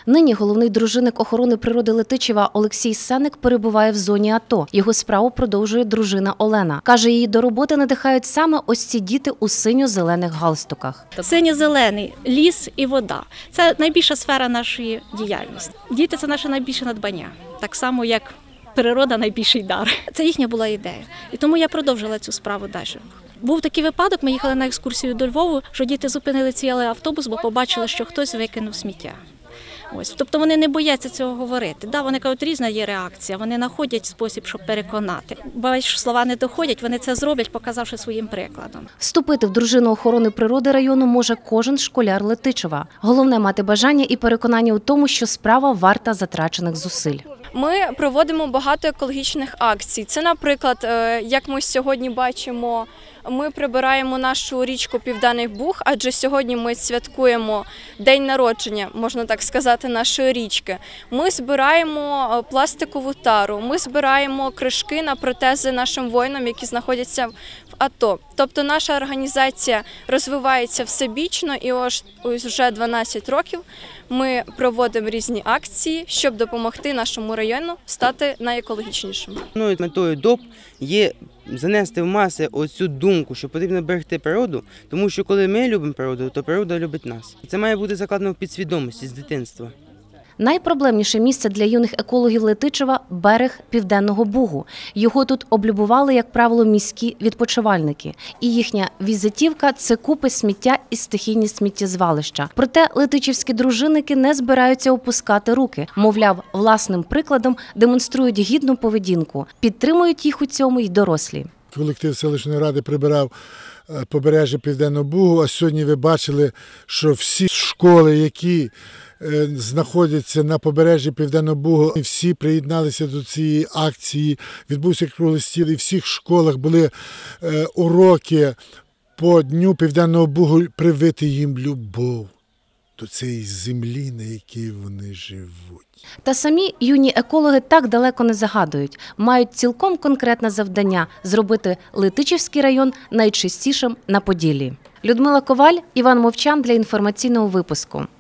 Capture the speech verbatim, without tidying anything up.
Нині головний дружинник охорони природи Летичева Олексій Сенник перебуває в зоні АТО. Його справу продовжує дружина Олена. Каже, її до роботи надихають саме ось ці діти у синьо-зелених галстуках. Синьо-зелений – ліс і вода. Це найбільша сфера нашої діяльності. Діти – це наше найбільше надбання. Так само, як природа – найбільший дар. Це їхня була ідея. І тому я продовжила цю справу далі. Був такий випадок, ми їхали на екскурсію до Львову, що діти зупинили цілий автобус, бо побачили, що хтось викинув сміття. Ось, тобто вони не бояться цього говорити. Да, вони кажуть, різна є реакція, вони знаходять спосіб, щоб переконати. Бачиш, слова не доходять, вони це зроблять, показавши своїм прикладом. Вступити в дружину охорони природи району може кожен школяр Летичева. Головне – мати бажання і переконання у тому, що справа варта затрачених зусиль. Ми проводимо багато екологічних акцій. Це, наприклад, як ми сьогодні бачимо, ми прибираємо нашу річку Південний Буг, адже сьогодні ми святкуємо день народження, можна так сказати, нашої річки. Ми збираємо пластикову тару, ми збираємо кришки на протези нашим воїнам, які знаходяться в АТО. Тобто наша організація розвивається всебічно і ось вже дванадцять років ми проводимо різні акції, щоб допомогти нашому району стати найекологічнішим. Ну, метою ДОП є занести в маси оцю думку, що потрібно берегти природу, тому що коли ми любимо природу, то природа любить нас. Це має бути закладено в підсвідомості з дитинства. Найпроблемніше місце для юних екологів Летичева – берег Південного Бугу. Його тут облюбували, як правило, міські відпочивальники. І їхня візитівка – це купи сміття і стихійні сміттєзвалища. Проте летичівські дружинники не збираються опускати руки. Мовляв, власним прикладом демонструють гідну поведінку. Підтримують їх у цьому й дорослі. Колектив селищної ради прибирав побережжя Південного Бугу, а сьогодні ви бачили, що всі школи, які знаходяться на побережжі Південного Бугу, всі приєдналися до цієї акції. Відбувся круглий стіл, і в всіх школах були уроки по Дню Південного Бугу, привити їм любов до цієї землі, на якій вони живуть. Та самі юні екологи так далеко не загадують. Мають цілком конкретне завдання – зробити Летичівський район найчистішим на Поділлі. Людмила Коваль, Іван Мовчан для інформаційного випуску.